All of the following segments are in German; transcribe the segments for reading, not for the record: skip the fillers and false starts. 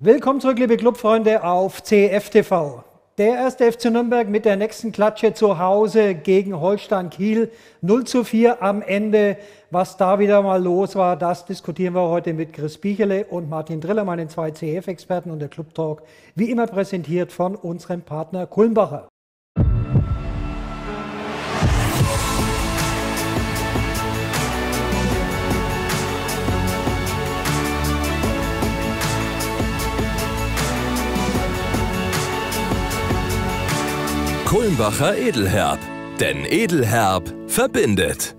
Willkommen zurück, liebe Clubfreunde, auf CF TV. Der erste FC Nürnberg mit der nächsten Klatsche zu Hause gegen Holstein Kiel. 0:4 am Ende. Was da wieder mal los war, das diskutieren wir heute mit Chris Bichele und Martin Driller, meinen zwei CF-Experten, und der Club Talk, wie immer präsentiert von unserem Partner Kulmbacher. Kulmbacher Edelherb, denn Edelherb verbindet.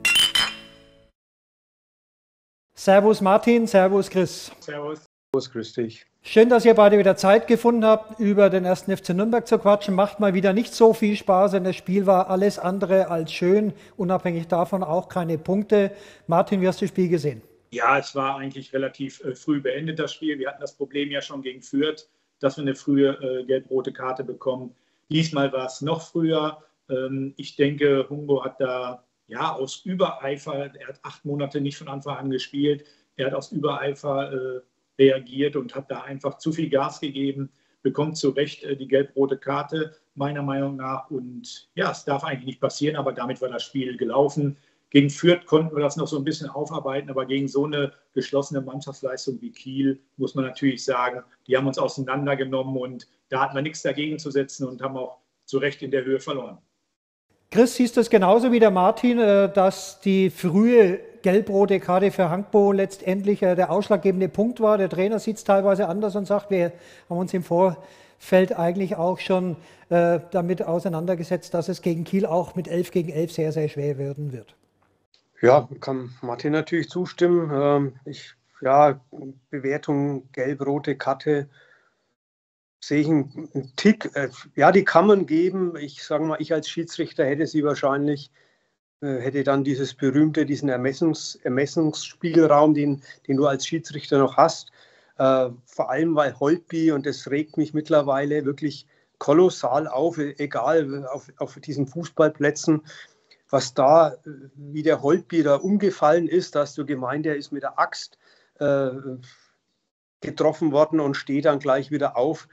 Servus Martin, servus Chris. Servus. Servus, grüß dich. Schön, dass ihr beide wieder Zeit gefunden habt, über den ersten FC Nürnberg zu quatschen. Macht mal wieder nicht so viel Spaß, denn das Spiel war alles andere als schön. Unabhängig davon auch keine Punkte. Martin, wie hast du das Spiel gesehen? Ja, es war eigentlich relativ früh beendet, das Spiel. Wir hatten das Problem ja schon gegen Fürth, dass wir eine frühe gelb-rote Karte bekommen. Diesmal war es noch früher. Ich denke, Humbo hat da aus Übereifer, er hat 8 Monate nicht von Anfang an gespielt, er hat aus Übereifer reagiert und hat da einfach zu viel Gas gegeben, bekommt zu Recht die gelb-rote Karte, meiner Meinung nach. Und ja, es darf eigentlich nicht passieren, aber damit war das Spiel gelaufen. Gegen Fürth konnten wir das noch so ein bisschen aufarbeiten, aber gegen so eine geschlossene Mannschaftsleistung wie Kiel muss man natürlich sagen, die haben uns auseinandergenommen und da hatten wir nichts dagegen zu setzen und haben auch zu Recht in der Höhe verloren. Chris, siehst du es genauso wie der Martin, dass die frühe gelb-rote Karte für Hankbo letztendlich der ausschlaggebende Punkt war? Der Trainer sieht es teilweise anders und sagt, wir haben uns im Vorfeld eigentlich auch schon damit auseinandergesetzt, dass es gegen Kiel auch mit 11 gegen 11 sehr, sehr schwer werden wird. Ja, kann Martin natürlich zustimmen. Bewertung gelb-rote Karte sehe ich einen Tick. Die kann man geben. Ich sage mal, ich als Schiedsrichter hätte sie wahrscheinlich, hätte dann diesen Ermessungsspielraum, den du als Schiedsrichter noch hast. Vor allem, weil Holtby, und das regt mich mittlerweile wirklich kolossal auf, egal auf diesen Fußballplätzen, was da, wie der Holtby da umgefallen ist, da hast du gemeint, er ist mit der Axt getroffen worden und steht dann gleich wieder auf.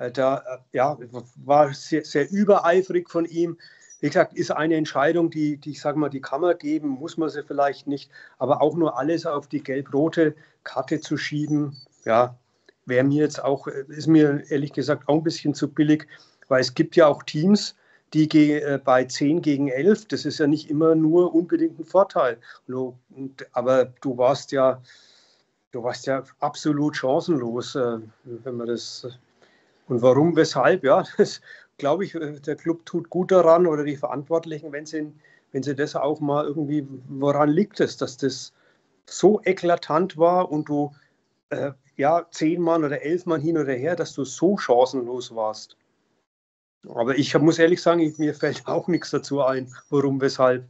War sehr, sehr übereifrig von ihm. Wie gesagt, ist eine Entscheidung, die ich sage mal, die kann man geben, muss man sie vielleicht nicht, aber auch nur alles auf die gelb-rote Karte zu schieben, wäre mir jetzt auch, ist mir ehrlich gesagt auch ein bisschen zu billig, weil es gibt ja auch Teams, die bei 10 gegen 11, das ist ja nicht immer nur unbedingt ein Vorteil. Aber du warst ja absolut chancenlos, wenn man das. Und warum, weshalb? Ja, das glaube ich, der Club tut gut daran, oder die Verantwortlichen, wenn sie das auch mal irgendwie, woran liegt es, dass das so eklatant war und du 10 Mann oder 11 Mann hin oder her, dass du so chancenlos warst. Aber ich muss ehrlich sagen, mir fällt auch nichts dazu ein, warum, weshalb.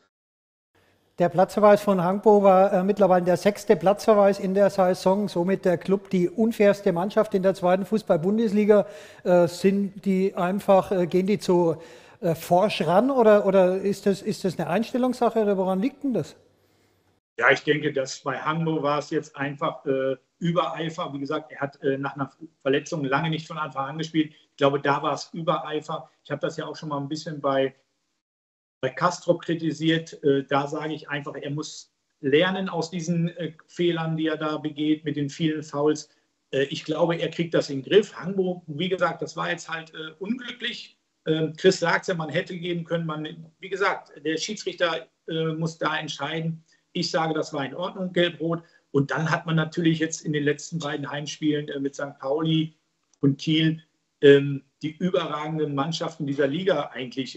Der Platzverweis von Hankbo war mittlerweile der 6. Platzverweis in der Saison. Somit der Club die unfairste Mannschaft in der 2. Fußball-Bundesliga. Gehen die zu forsch ran oder ist das eine Einstellungssache oder woran liegt denn das? Ja, ich denke, dass bei Hankbo war es jetzt einfach Übereifer. Wie gesagt, er hat nach einer Verletzung lange nicht von Anfang an gespielt. Ich glaube, da war es Übereifer. Ich habe das ja auch schon mal ein bisschen bei Kastrop kritisiert. Da sage ich einfach, er muss lernen aus diesen Fehlern, die er da begeht, mit den vielen Fouls. Ich glaube, er kriegt das in den Griff. Hankbo, wie gesagt, das war jetzt halt unglücklich. Chris sagt ja, man hätte geben können. Wie gesagt, der Schiedsrichter muss da entscheiden. Ich sage, das war in Ordnung, gelb-rot. Und dann hat man natürlich jetzt in den letzten beiden Heimspielen mit St. Pauli und Kiel die überragenden Mannschaften dieser Liga eigentlich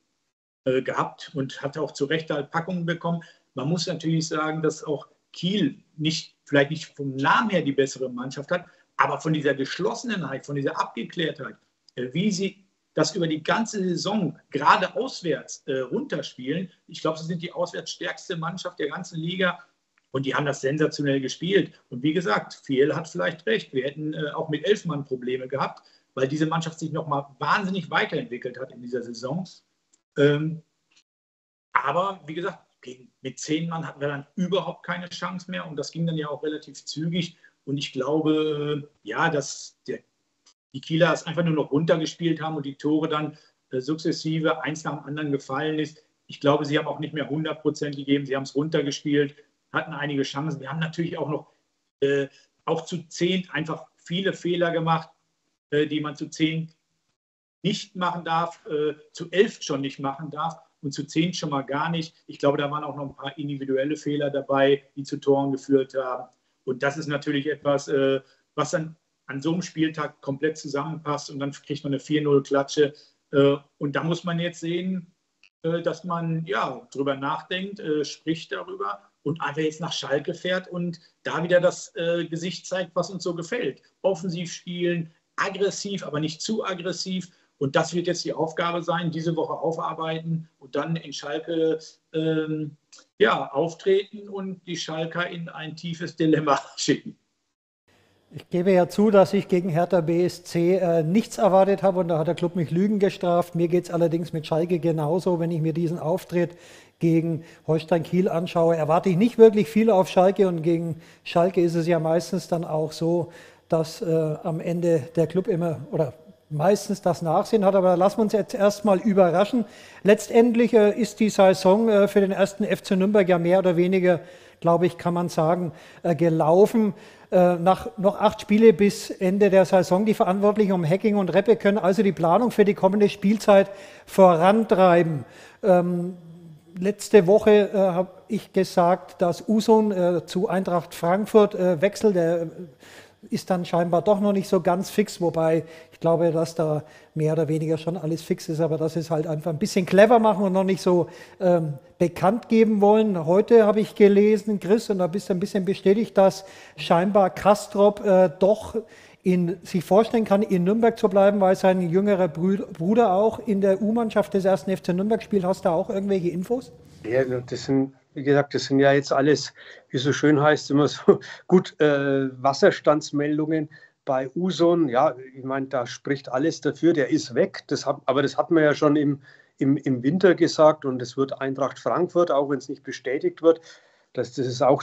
gehabt und hat auch zu Recht halt Packungen bekommen. Man muss natürlich sagen, dass auch Kiel vielleicht nicht vom Namen her die bessere Mannschaft hat, aber von dieser Geschlossenheit, von dieser Abgeklärtheit, wie sie das über die ganze Saison gerade auswärts runterspielen. Ich glaube, sie sind die auswärts stärkste Mannschaft der ganzen Liga und die haben das sensationell gespielt. Und wie gesagt, Fiel hat vielleicht recht. Wir hätten auch mit 11 Mann Probleme gehabt, weil diese Mannschaft sich nochmal wahnsinnig weiterentwickelt hat in dieser Saison. Aber wie gesagt, mit 10 Mann hatten wir dann überhaupt keine Chance mehr und das ging dann ja auch relativ zügig. Und ich glaube, ja, dass die Kieler es einfach nur noch runtergespielt haben und die Tore dann sukzessive eins nach dem anderen gefallen ist. Ich glaube, sie haben auch nicht mehr 100% gegeben. Sie haben es runtergespielt, hatten einige Chancen. Wir haben natürlich auch noch auch zu 10 einfach viele Fehler gemacht, die man zu 10 nicht machen darf, zu 11 schon nicht machen darf und zu 10 schon mal gar nicht. Ich glaube, da waren auch noch ein paar individuelle Fehler dabei, die zu Toren geführt haben. Und das ist natürlich etwas, was dann an so einem Spieltag komplett zusammenpasst und dann kriegt man eine 4-0-Klatsche. Und da muss man jetzt sehen, dass man ja drüber nachdenkt, spricht darüber und einfach jetzt nach Schalke fährt und da wieder das Gesicht zeigt, was uns so gefällt. Offensiv spielen, aggressiv, aber nicht zu aggressiv. Und das wird jetzt die Aufgabe sein, diese Woche aufarbeiten und dann in Schalke auftreten und die Schalker in ein tiefes Dilemma schicken. Ich gebe ja zu, dass ich gegen Hertha BSC nichts erwartet habe und da hat der Club mich Lügen gestraft. Mir geht es allerdings mit Schalke genauso. Wenn ich mir diesen Auftritt gegen Holstein Kiel anschaue, erwarte ich nicht wirklich viel auf Schalke und gegen Schalke ist es ja meistens dann auch so, dass am Ende der Club immer oder meistens das Nachsehen hat, aber lassen wir uns jetzt erstmal überraschen. Letztendlich ist die Saison für den ersten FC Nürnberg ja mehr oder weniger, glaube ich, kann man sagen, gelaufen. Nach noch 8 Spiele bis Ende der Saison. Die Verantwortlichen um Hacking und Reppe können also die Planung für die kommende Spielzeit vorantreiben. Letzte Woche habe ich gesagt, dass Usun zu Eintracht Frankfurt wechselt. Der ist dann scheinbar doch noch nicht so ganz fix, wobei ich glaube, dass da mehr oder weniger schon alles fix ist, aber dass sie es halt einfach ein bisschen clever machen und noch nicht so bekannt geben wollen. Heute habe ich gelesen, Chris, und da bist du ein bisschen bestätigt, dass scheinbar Kastrop doch sich vorstellen kann, in Nürnberg zu bleiben, weil sein jüngerer Bruder auch in der U-Mannschaft des 1. FC Nürnberg spielt. Hast du da auch irgendwelche Infos? Ja, das sind, wie gesagt, das sind ja jetzt alles, wie so schön heißt, immer so gut Wasserstandsmeldungen bei Usun. Ja, ich meine, da spricht alles dafür, der ist weg. Aber das hat man ja schon im Winter gesagt und es wird Eintracht Frankfurt, auch wenn es nicht bestätigt wird, das ist auch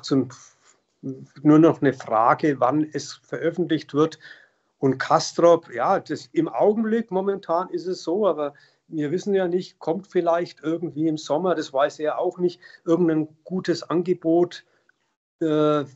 nur noch eine Frage, wann es veröffentlicht wird. Und Kastrop, ja, im Augenblick momentan ist es so, aber wir wissen ja nicht, kommt vielleicht irgendwie im Sommer, das weiß er auch nicht, irgendein gutes Angebot für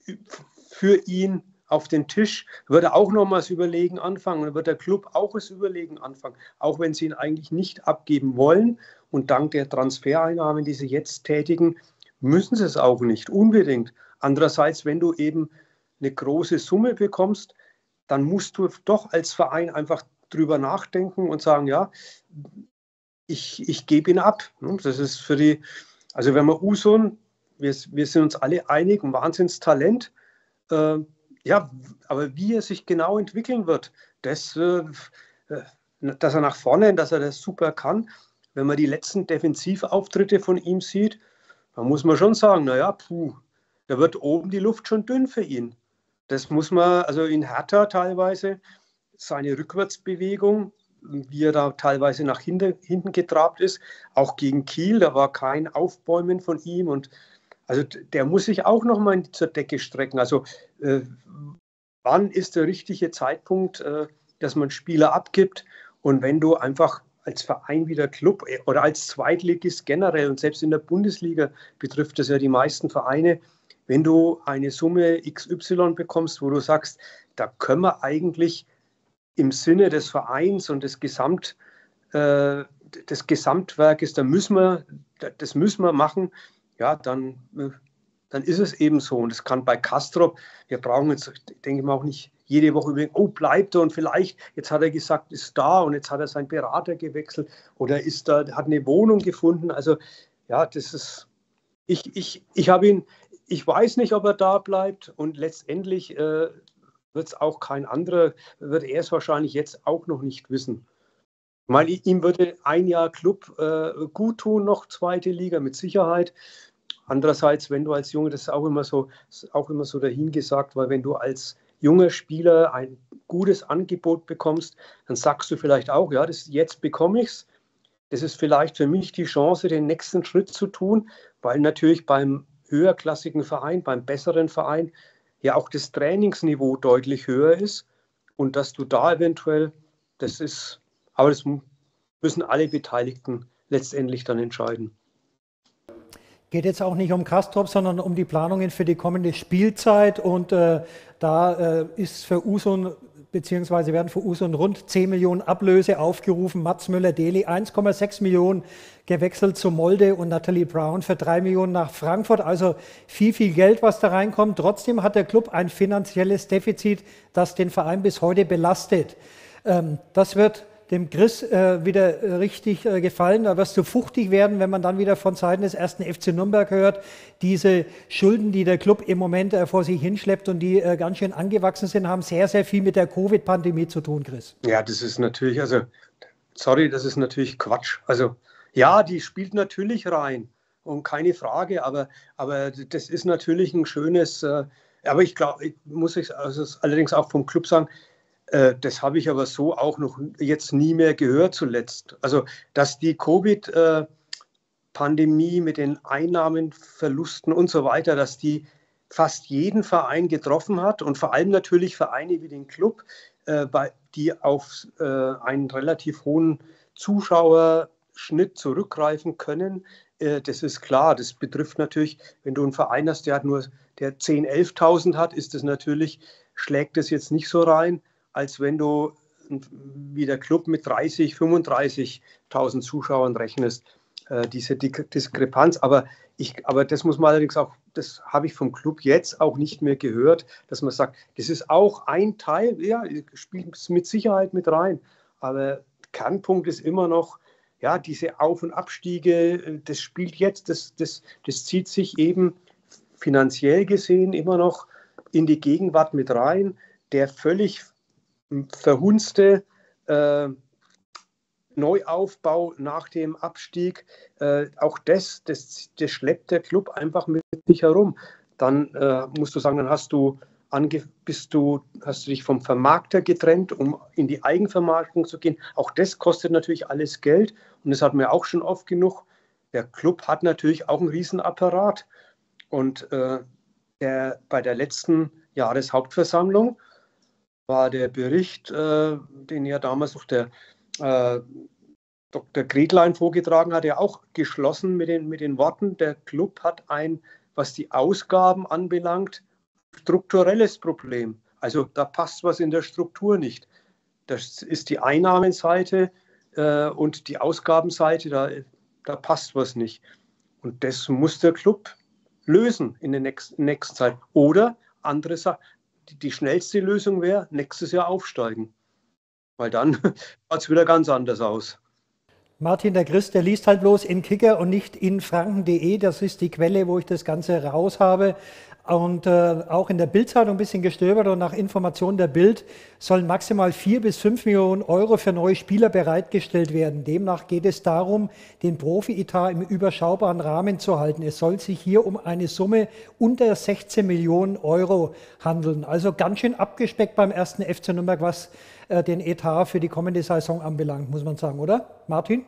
ihn auf den Tisch, wird er auch nochmals überlegen anfangen und wird der Club auch das Überlegen anfangen, auch wenn sie ihn eigentlich nicht abgeben wollen. Und dank der Transfereinnahmen, die sie jetzt tätigen, müssen sie es auch nicht unbedingt. Andererseits, wenn du eben eine große Summe bekommst, dann musst du doch als Verein einfach drüber nachdenken und sagen, ja, ich gebe ihn ab. Das ist also wenn man Usun, wir sind uns alle einig, ein Wahnsinnstalent, ja, aber wie er sich genau entwickeln wird, dass er nach vorne, dass er das super kann, wenn man die letzten Defensivauftritte von ihm sieht, dann muss man schon sagen, naja, da wird oben die Luft schon dünn für ihn. Das muss man, also in Hertha teilweise, seine Rückwärtsbewegung, wie er da teilweise nach hinten getrabt ist, auch gegen Kiel, da war kein Aufbäumen von ihm und also der muss sich auch nochmal zur Decke strecken. Also wann ist der richtige Zeitpunkt, dass man Spieler abgibt und wenn du einfach als Verein wie der Club oder als Zweitligist generell und selbst in der Bundesliga betrifft das ja die meisten Vereine, wenn du eine Summe XY bekommst, wo du sagst, da können wir eigentlich im Sinne des Vereins und des Gesamtwerkes, das müssen wir machen, ja, dann ist es eben so. Und es kann bei Kastrop, wir brauchen jetzt, denke ich mal, auch nicht jede Woche überlegen, oh, bleibt er und vielleicht, jetzt hat er gesagt, ist da und jetzt hat er seinen Berater gewechselt oder hat eine Wohnung gefunden. Also ja, das ist, ich weiß nicht, ob er da bleibt und letztendlich wird es auch kein anderer, wird er es wahrscheinlich jetzt auch noch nicht wissen. Ich meine, ihm würde ein Jahr Club gut tun, noch zweite Liga mit Sicherheit. Andererseits, wenn du als Junge, das ist auch immer so dahingesagt, weil wenn du als junger Spieler ein gutes Angebot bekommst, dann sagst du vielleicht auch, ja, jetzt bekomme ich es. Das ist vielleicht für mich die Chance, den nächsten Schritt zu tun, weil natürlich beim höherklassigen Verein, beim besseren Verein, ja auch das Trainingsniveau deutlich höher ist und dass du da eventuell, aber das müssen alle Beteiligten letztendlich dann entscheiden. Geht jetzt auch nicht um Castrop, sondern um die Planungen für die kommende Spielzeit und da ist für Usun beziehungsweise werden für Usun rund 10 Millionen Ablöse aufgerufen. Mats Möller-Deli 1,6 Millionen gewechselt zu Molde und Natalie Brown für 3 Millionen nach Frankfurt. Also viel Geld, was da reinkommt. Trotzdem hat der Club ein finanzielles Defizit, das den Verein bis heute belastet. Das wird dem Chris wieder richtig gefallen. Da wirst du fuchtig werden, wenn man dann wieder von Seiten des 1. FC Nürnberg hört, diese Schulden, die der Club im Moment vor sich hinschleppt und die ganz schön angewachsen sind, haben sehr viel mit der Covid-Pandemie zu tun, Chris. Ja, das ist natürlich, das ist natürlich Quatsch. Also ja, die spielt natürlich rein und keine Frage, aber das ist natürlich ein schönes, aber ich glaube, muss ich allerdings auch vom Club sagen, das habe ich aber so auch noch jetzt nie mehr gehört zuletzt. Also, dass die Covid-Pandemie mit den Einnahmenverlusten und so weiter, dass die fast jeden Verein getroffen hat und vor allem natürlich Vereine wie den Club, die auf einen relativ hohen Zuschauerschnitt zurückgreifen können. Das ist klar, das betrifft natürlich, wenn du einen Verein hast, der 10.000, 11.000 hat, ist das natürlich, schlägt das jetzt nicht so rein, als wenn du wie der Club mit 30.000, 35.000 Zuschauern rechnest, diese Diskrepanz. Aber das muss man allerdings auch, das habe ich vom Club jetzt auch nicht mehr gehört, dass man sagt, das ist auch ein Teil, ja, spielt mit Sicherheit mit rein. Aber Kernpunkt ist immer noch, ja, diese Auf- und Abstiege, das spielt jetzt, das zieht sich eben finanziell gesehen immer noch in die Gegenwart mit rein. Der völlig verhunzte Neuaufbau nach dem Abstieg, auch das schleppt der Club einfach mit sich herum. Dann musst du sagen, dann hast du dich vom Vermarkter getrennt, um in die Eigenvermarktung zu gehen. Auch das kostet natürlich alles Geld und das hatten wir auch schon oft genug. Der Club hat natürlich auch einen Riesenapparat und bei der letzten Jahreshauptversammlung war der Bericht, den ja damals noch der Dr. Gretlein vorgetragen hat, ja auch geschlossen mit den Worten, der Club hat was die Ausgaben anbelangt, strukturelles Problem. Also da passt was in der Struktur nicht. Das ist die Einnahmenseite und die Ausgabenseite, da passt was nicht. Und das muss der Club lösen in der nächsten Zeit. Oder andere Sachen. Die schnellste Lösung wäre, nächstes Jahr aufsteigen. Weil dann schaut es wieder ganz anders aus. Martin, der Chris, der liest halt bloß in Kicker und nicht in franken.de. Das ist die Quelle, wo ich das Ganze raus habe. Und auch in der Bild-Zeitung ein bisschen gestöbert und nach Informationen der Bild sollen maximal 4 bis 5 Millionen Euro für neue Spieler bereitgestellt werden. Demnach geht es darum, den Profi-Etat im überschaubaren Rahmen zu halten. Es soll sich hier um eine Summe unter 16 Millionen Euro handeln. Also ganz schön abgespeckt beim 1. FC Nürnberg, was den Etat für die kommende Saison anbelangt, muss man sagen, oder? Martin?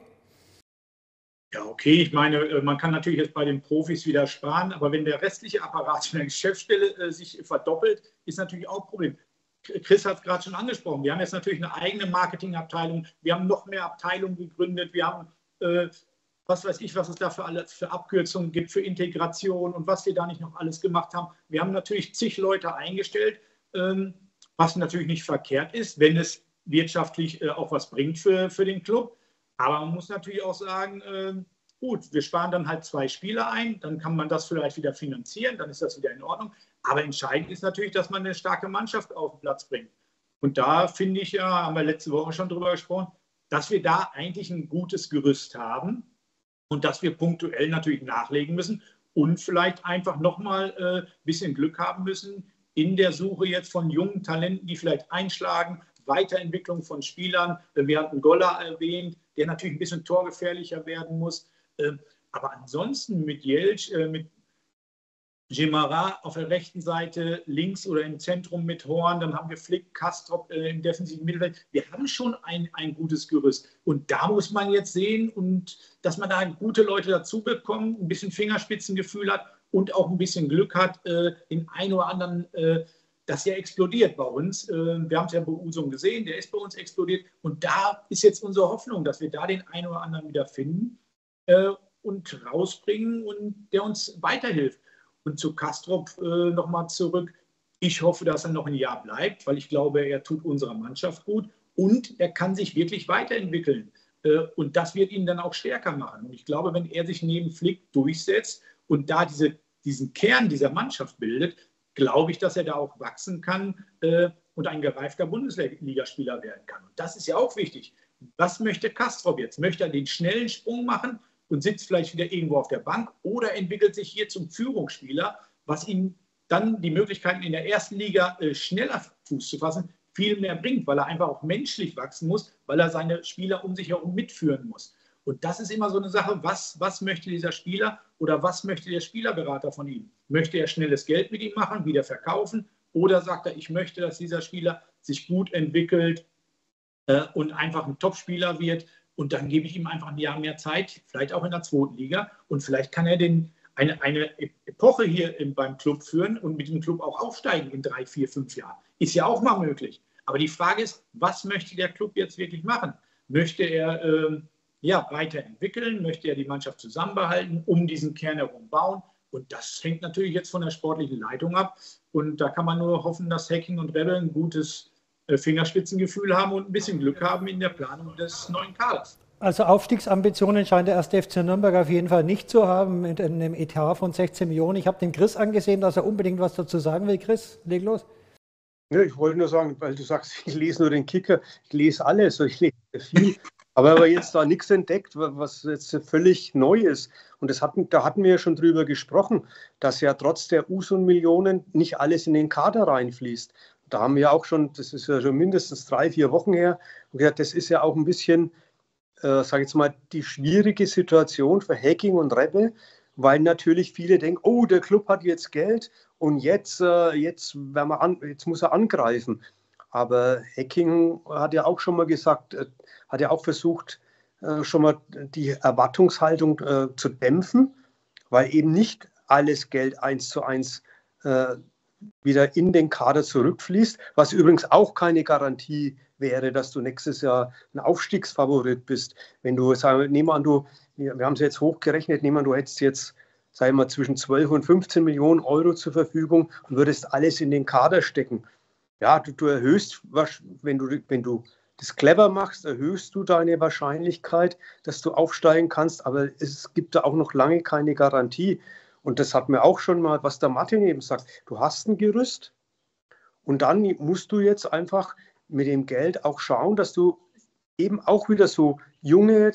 Ja, okay, ich meine, man kann natürlich jetzt bei den Profis wieder sparen, aber wenn der restliche Apparat in der Geschäftsstelle sich verdoppelt, ist natürlich auch ein Problem. Chris hat es gerade schon angesprochen, wir haben jetzt natürlich eine eigene Marketingabteilung, wir haben noch mehr Abteilungen gegründet, wir haben, was weiß ich, was es da für Abkürzungen gibt, für Integration und was wir da nicht noch alles gemacht haben. Wir haben natürlich zig Leute eingestellt, was natürlich nicht verkehrt ist, wenn es wirtschaftlich auch was bringt für den Club. Aber man muss natürlich auch sagen, gut, wir sparen dann halt 2 Spieler ein, dann kann man das vielleicht wieder finanzieren, dann ist das wieder in Ordnung. Aber entscheidend ist natürlich, dass man eine starke Mannschaft auf den Platz bringt. Und da finde ich ja, haben wir letzte Woche schon drüber gesprochen, dass wir da eigentlich ein gutes Gerüst haben und dass wir punktuell natürlich nachlegen müssen und vielleicht einfach nochmal ein bisschen Glück haben müssen in der Suche jetzt von jungen Talenten, die vielleicht einschlagen, Weiterentwicklung von Spielern. Wir hatten Goller erwähnt, der natürlich ein bisschen torgefährlicher werden muss. Aber ansonsten mit Jeltsch, mit Gemara auf der rechten Seite, links oder im Zentrum mit Horn, dann haben wir Flick, Kastrop im defensiven Mittelfeld. Wir haben schon ein gutes Gerüst. Und da muss man jetzt sehen, und dass man da gute Leute dazu bekommt, ein bisschen Fingerspitzengefühl hat und auch ein bisschen Glück hat, den einen oder anderen, dass er explodiert bei uns. Wir haben es ja bei Usum gesehen, der ist bei uns explodiert. Und da ist jetzt unsere Hoffnung, dass wir da den einen oder anderen wieder finden und rausbringen und der uns weiterhilft. Und zu Kastrop nochmal zurück. Ich hoffe, dass er noch ein Jahr bleibt, weil ich glaube, er tut unserer Mannschaft gut und er kann sich wirklich weiterentwickeln. Und das wird ihn dann auch stärker machen. Und ich glaube, wenn er sich neben Flick durchsetzt und da diesen Kern dieser Mannschaft bildet, glaube ich, dass er da auch wachsen kann und ein gereifter Bundesligaspieler werden kann. Und das ist ja auch wichtig. Was möchte Kastrop jetzt? Möchte er den schnellen Sprung machen und sitzt vielleicht wieder irgendwo auf der Bank oder entwickelt sich hier zum Führungsspieler, was ihm dann die Möglichkeiten in der ersten Liga schneller Fuß zu fassen, viel mehr bringt, weil er einfach auch menschlich wachsen muss, weil er seine Spieler um sich herum mitführen muss. Und das ist immer so eine Sache, was möchte dieser Spieler oder was möchte der Spielerberater von ihm? Möchte er schnelles Geld mit ihm machen, wieder verkaufen, oder sagt er, ich möchte, dass dieser Spieler sich gut entwickelt und einfach ein Topspieler wird, und dann gebe ich ihm einfach ein Jahr mehr Zeit, vielleicht auch in der zweiten Liga, und vielleicht kann er eine Epoche hier beim Club führen und mit dem Club auch aufsteigen in 3, 4, 5 Jahren. Ist ja auch mal möglich. Aber die Frage ist, was möchte der Club jetzt wirklich machen? Möchte er weiterentwickeln? Möchte er die Mannschaft zusammenbehalten, um diesen Kern herum bauen? Und das hängt natürlich jetzt von der sportlichen Leitung ab. Und da kann man nur hoffen, dass Hacking und Rebel ein gutes Fingerspitzengefühl haben und ein bisschen Glück haben in der Planung des neuen Kaders. Also Aufstiegsambitionen scheint der 1. FC Nürnberg auf jeden Fall nicht zu haben mit einem Etat von 16 Millionen. Ich habe den Chris angesehen, dass er unbedingt was dazu sagen will. Chris, leg los. Ja, ich wollte nur sagen, weil du sagst, ich lese nur den Kicker, ich lese alles, ich lese viel. Aber jetzt da nichts entdeckt, was jetzt völlig neu ist. Und da hatten wir ja schon drüber gesprochen, dass ja trotz der Usum-Millionen nicht alles in den Kader reinfließt. Da haben wir auch schon, das ist ja schon mindestens 3, 4 Wochen her, und gesagt, das ist ja auch ein bisschen, sage ich jetzt mal, die schwierige Situation für Hacking und Rebbe, weil natürlich viele denken, oh, der Club hat jetzt Geld und jetzt muss er angreifen. Aber Hacking hat ja auch schon mal gesagt, hat ja auch versucht, schon mal die Erwartungshaltung zu dämpfen, weil eben nicht alles Geld 1:1 wieder in den Kader zurückfließt, was übrigens auch keine Garantie wäre, dass du nächstes Jahr ein Aufstiegsfavorit bist. Wenn du, nehmen wir an, wir haben es jetzt hochgerechnet, nehmen wir an, du hättest jetzt, sagen wir mal, zwischen 12 und 15 Millionen Euro zur Verfügung und würdest alles in den Kader stecken. Ja, du erhöhst, wenn du das clever machst, erhöhst du deine Wahrscheinlichkeit, dass du aufsteigen kannst, aber es gibt da auch noch lange keine Garantie. Und das hat mir auch schon mal, was der Martin eben sagt, du hast ein Gerüst und dann musst du jetzt einfach mit dem Geld auch schauen, dass du eben auch wieder so junge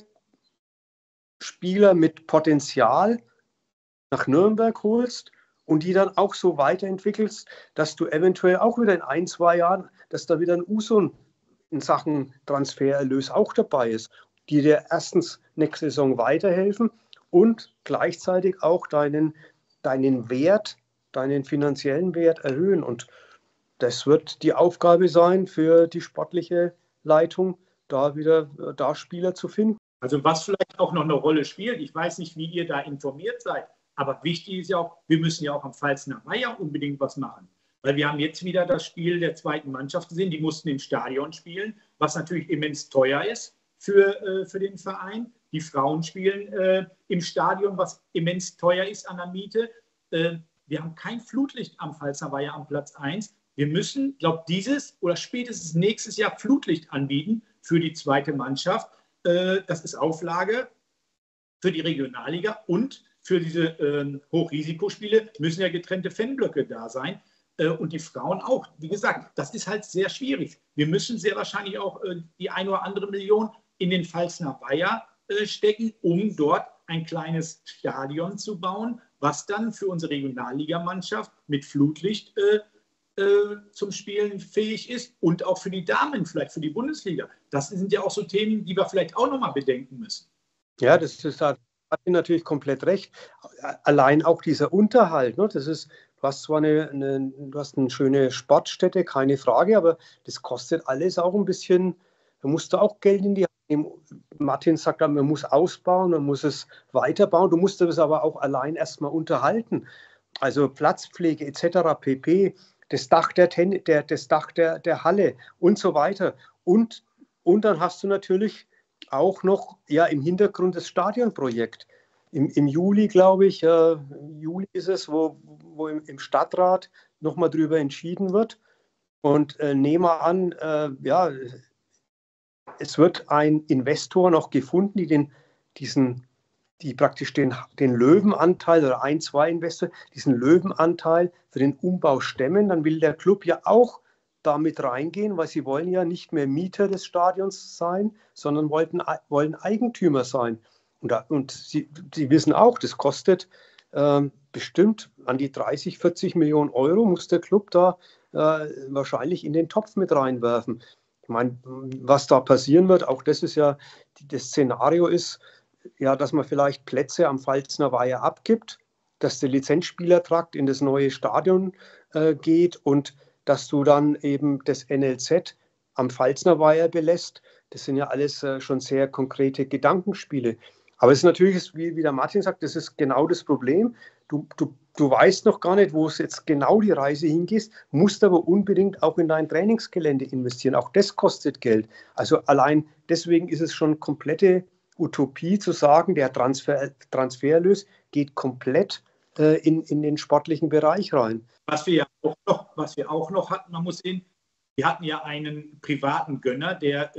Spieler mit Potenzial nach Nürnberg holst und die dann auch so weiterentwickelst, dass du eventuell auch wieder in 1, 2 Jahren, dass da wieder ein Usum in Sachen Transfererlös auch dabei ist, die dir erstens nächste Saison weiterhelfen und gleichzeitig auch deinen Wert, deinen finanziellen Wert erhöhen. Und das wird die Aufgabe sein für die sportliche Leitung, da Spieler zu finden. Also was vielleicht auch noch eine Rolle spielt, ich weiß nicht, wie ihr da informiert seid, aber wichtig ist ja auch, wir müssen ja auch am Pfalzner Weiher unbedingt was machen. Weil wir haben jetzt wieder das Spiel der zweiten Mannschaft gesehen, die mussten im Stadion spielen, was natürlich immens teuer ist für den Verein. Die Frauen spielen im Stadion, was immens teuer ist an der Miete. Wir haben kein Flutlicht am Pfalzner Weiher am Platz 1. Wir müssen, glaube ich, dieses oder spätestens nächstes Jahr Flutlicht anbieten für die zweite Mannschaft. Das ist Auflage für die Regionalliga, und für diese Hochrisikospiele müssen ja getrennte Fanblöcke da sein. Und die Frauen auch. Wie gesagt, das ist halt sehr schwierig. Wir müssen sehr wahrscheinlich auch die eine oder andere Million in den Pfalzner Weiher stecken, um dort ein kleines Stadion zu bauen, was dann für unsere Regionalligamannschaft mit Flutlicht zum Spielen fähig ist, und auch für die Damen, vielleicht für die Bundesliga. Das sind ja auch so Themen, die wir vielleicht auch nochmal bedenken müssen. Ja, das ist halt hat natürlich komplett recht. Allein auch dieser Unterhalt, ne, das ist, du hast zwar du hast eine schöne Sportstätte, keine Frage, aber das kostet alles auch ein bisschen, da musst du auch Geld in die Hand nehmen. Martin sagt, man muss ausbauen, man muss es weiterbauen, du musst es aber auch allein erstmal unterhalten. Also Platzpflege etc. pp., das Dach das Dach der Halle und so weiter. Und dann hast du natürlich auch noch ja, im Hintergrund das Stadionprojekt. Im Juli, glaube ich, Juli ist es, wo im Stadtrat nochmal drüber entschieden wird. Und nehmen wir an, ja, es wird ein Investor noch gefunden, die praktisch den Löwenanteil oder ein, zwei Investoren, diesen Löwenanteil für den Umbau stemmen. Dann will der Club ja auch damit reingehen, weil sie wollen ja nicht mehr Mieter des Stadions sein, sondern wollen Eigentümer sein. Und sie wissen auch, das kostet bestimmt an die 30, 40 Millionen Euro, muss der Club da wahrscheinlich in den Topf mit reinwerfen. Ich meine, was da passieren wird, auch das ist ja, das Szenario ist, ja, dass man vielleicht Plätze am Pfalzner Weiher abgibt, dass der Lizenzspielertrakt in das neue Stadion geht und dass du dann eben das NLZ am Pfalzner Weiher belässt. Das sind ja alles schon sehr konkrete Gedankenspiele. Aber es ist natürlich, wie der Martin sagt, das ist genau das Problem. Du weißt noch gar nicht, wo es jetzt genau die Reise hingeht, musst aber unbedingt auch in dein Trainingsgelände investieren. Auch das kostet Geld. Also allein deswegen ist es schon komplette Utopie zu sagen, der Transfererlös geht komplett in den sportlichen Bereich rein. Was wir auch noch hatten, man muss sehen, wir hatten ja einen privaten Gönner, der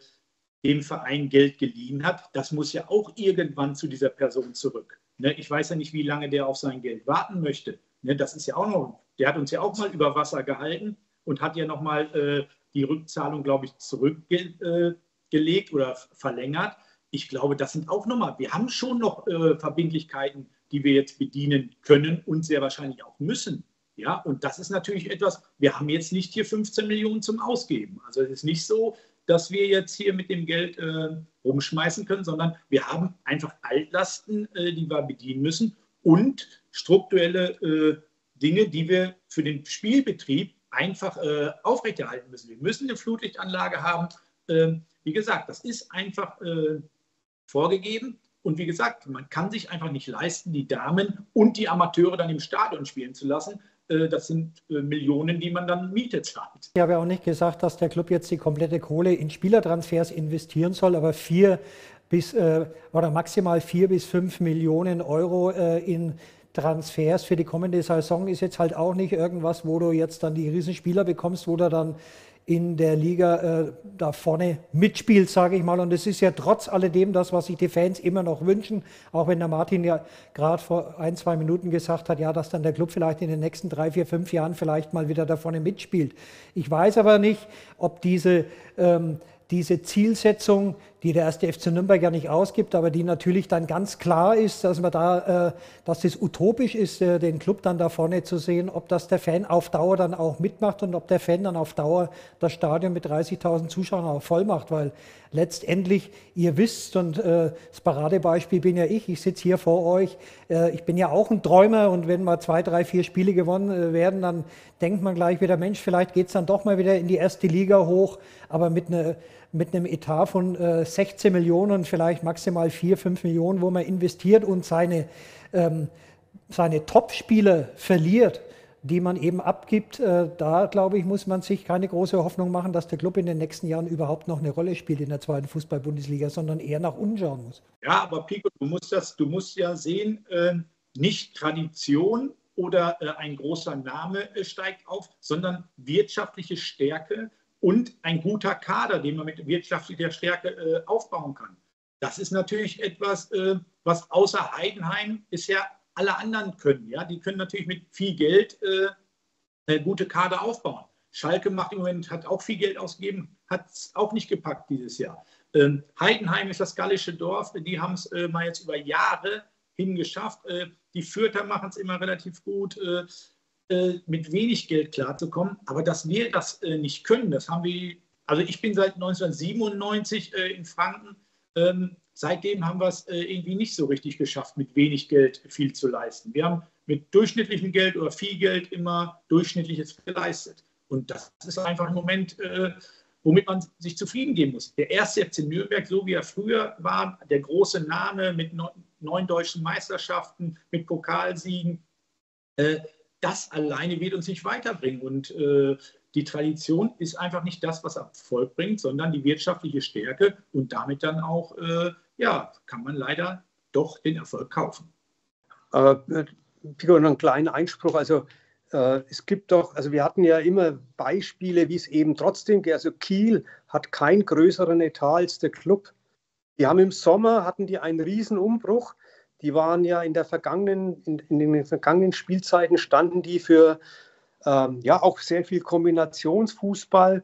dem Verein Geld geliehen hat. Das muss ja auch irgendwann zu dieser Person zurück. Ne? Ich weiß ja nicht, wie lange der auf sein Geld warten möchte. Ne? Das ist ja auch noch, der hat uns ja auch mal über Wasser gehalten und hat ja nochmal die Rückzahlung, glaube ich, zurückgelegt oder verlängert. Ich glaube, das sind auch nochmal, wir haben schon noch Verbindlichkeiten, die wir jetzt bedienen können und sehr wahrscheinlich auch müssen. Ja, und das ist natürlich etwas, wir haben jetzt nicht hier 15 Millionen zum Ausgeben. Also es ist nicht so, dass wir jetzt hier mit dem Geld rumschmeißen können, sondern wir haben einfach Altlasten, die wir bedienen müssen und strukturelle Dinge, die wir für den Spielbetrieb einfach aufrechterhalten müssen. Wir müssen eine Flutlichtanlage haben. Wie gesagt, das ist einfach vorgegeben. Und wie gesagt, man kann sich einfach nicht leisten, die Damen und die Amateure dann im Stadion spielen zu lassen. Das sind Millionen, die man dann Miete zahlt. Ich habe ja auch nicht gesagt, dass der Club jetzt die komplette Kohle in Spielertransfers investieren soll, aber maximal 4 bis 5 Millionen Euro in Transfers für die kommende Saison ist jetzt halt auch nicht irgendwas, wo du jetzt dann die Riesenspieler bekommst, wo du dann in der Liga da vorne mitspielt, sage ich mal. Und es ist ja trotz alledem das, was sich die Fans immer noch wünschen, auch wenn der Martin ja gerade vor 1, 2 Minuten gesagt hat, ja, dass dann der Club vielleicht in den nächsten 3, 4, 5 Jahren vielleicht mal wieder da vorne mitspielt. Ich weiß aber nicht, ob diese Zielsetzung, die der 1. FC Nürnberg ja nicht ausgibt, aber die natürlich dann ganz klar ist, dass es utopisch ist, den Club dann da vorne zu sehen, ob das der Fan auf Dauer dann auch mitmacht und ob der Fan dann auf Dauer das Stadion mit 30.000 Zuschauern auch voll macht, weil letztendlich, ihr wisst, und das Paradebeispiel bin ja ich sitze hier vor euch, ich bin ja auch ein Träumer und wenn mal 2, 3, 4 Spiele gewonnen werden, dann denkt man gleich wieder, Mensch, vielleicht geht es dann doch mal wieder in die erste Liga hoch, aber mit einem Etat von 16 Millionen und vielleicht maximal 4, 5 Millionen, wo man investiert und seine Top-Spieler verliert, die man eben abgibt, da glaube ich, muss man sich keine große Hoffnung machen, dass der Club in den nächsten Jahren überhaupt noch eine Rolle spielt in der 2. Fußball-Bundesliga, sondern eher nach unten schauen muss. Ja, aber Pico, du musst ja sehen, nicht Tradition oder ein großer Name steigt auf, sondern wirtschaftliche Stärke und ein guter Kader, den man mit wirtschaftlicher Stärke aufbauen kann. Das ist natürlich etwas, was außer Heidenheim bisher alle anderen können. Ja? Die können natürlich mit viel Geld gute Kader aufbauen. Schalke hat auch viel Geld ausgegeben, hat es auch nicht gepackt dieses Jahr. Heidenheim ist das gallische Dorf, die haben es mal jetzt über Jahre hingeschafft. Die Fürther machen es immer relativ gut, mit wenig Geld klarzukommen. Aber dass wir das nicht können, das haben wir, also ich bin seit 1997 in Franken seitdem haben wir es irgendwie nicht so richtig geschafft, mit wenig Geld viel zu leisten. Wir haben mit durchschnittlichem Geld oder viel Geld immer Durchschnittliches geleistet. Und das ist einfach im Moment, womit man sich zufrieden geben muss. Der erste FC Nürnberg, so wie er früher war, der große Name mit 9 deutschen Meisterschaften, mit Pokalsiegen, das alleine wird uns nicht weiterbringen. Und die Tradition ist einfach nicht das, was Erfolg bringt, sondern die wirtschaftliche Stärke. Und damit dann auch, kann man leider doch den Erfolg kaufen. Pico, einen kleinen Einspruch. Also es gibt doch, also wir hatten ja immer Beispiele, wie es eben trotzdem geht. Also Kiel hat keinen größeren Etat als der Club. Die haben im Sommer, hatten die einen Riesenumbruch. Die waren ja in den vergangenen Spielzeiten standen die für auch sehr viel Kombinationsfußball,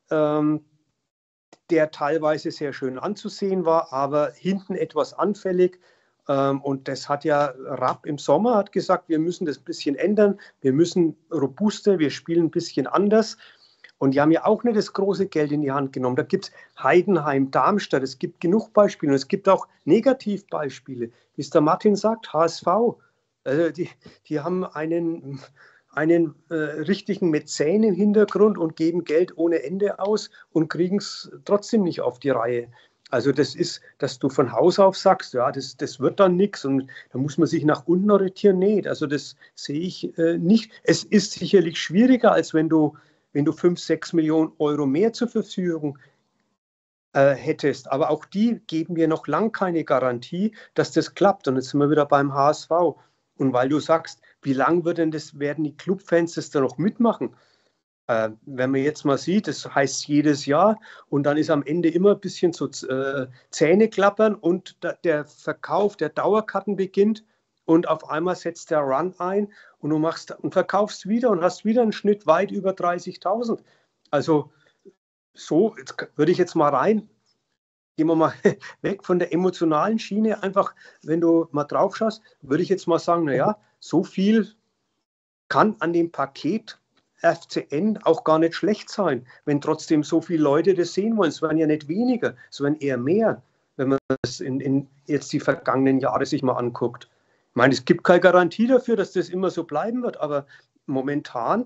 der teilweise sehr schön anzusehen war, aber hinten etwas anfällig. Und das hat ja Rapp im Sommer hat gesagt, wir müssen das ein bisschen ändern, wir müssen robuster, wir spielen ein bisschen anders. Und die haben ja auch nicht das große Geld in die Hand genommen. Da gibt es Heidenheim, Darmstadt, es gibt genug Beispiele und es gibt auch Negativbeispiele. Wie es der Martin sagt, HSV, also die haben einen richtigen Mäzen im Hintergrund und geben Geld ohne Ende aus und kriegen es trotzdem nicht auf die Reihe. Also das ist, dass du von Haus auf sagst, ja, das wird dann nichts und da muss man sich nach unten orientieren. Nee, also das sehe ich nicht. Es ist sicherlich schwieriger, als wenn du 5, 6 Millionen Euro mehr zur Verfügung hättest. Aber auch die geben mir noch lang keine Garantie, dass das klappt. Und jetzt sind wir wieder beim HSV. Und weil du sagst, wie lange werden die Clubfans das da noch mitmachen? Wenn man jetzt mal sieht, das heißt jedes Jahr und dann ist am Ende immer ein bisschen so Zähne klappern und der Verkauf der Dauerkarten beginnt und auf einmal setzt der Run ein und du verkaufst wieder und hast wieder einen Schnitt weit über 30.000. Also so, jetzt würde ich jetzt mal rein, gehen wir mal weg von der emotionalen Schiene, einfach, wenn du mal drauf schaust, würde ich jetzt mal sagen, naja, so viel kann an dem Paket FCN auch gar nicht schlecht sein, wenn trotzdem so viele Leute das sehen wollen. Es werden ja nicht weniger, es werden eher mehr, wenn man das in jetzt die vergangenen Jahre sich mal anguckt. Ich meine, es gibt keine Garantie dafür, dass das immer so bleiben wird, aber momentan,